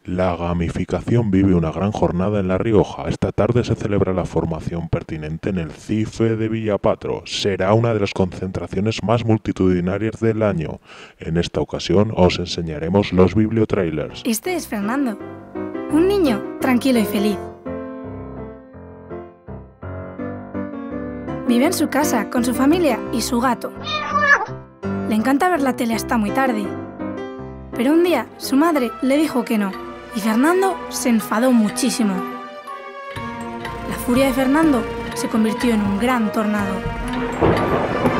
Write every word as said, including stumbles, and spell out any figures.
La gamificación vive una gran jornada en La Rioja. Esta tarde se celebra la formación pertinente en el CIFE de Villapatro. Será una de las concentraciones más multitudinarias del año. En esta ocasión os enseñaremos los bibliotrailers. Este es Fernando, un niño tranquilo y feliz. Vive en su casa con su familia y su gato. Le encanta ver la tele hasta muy tarde. Pero un día su madre le dijo que no. Y Fernando se enfadó muchísimo. La furia de Fernando se convirtió en un gran tornado.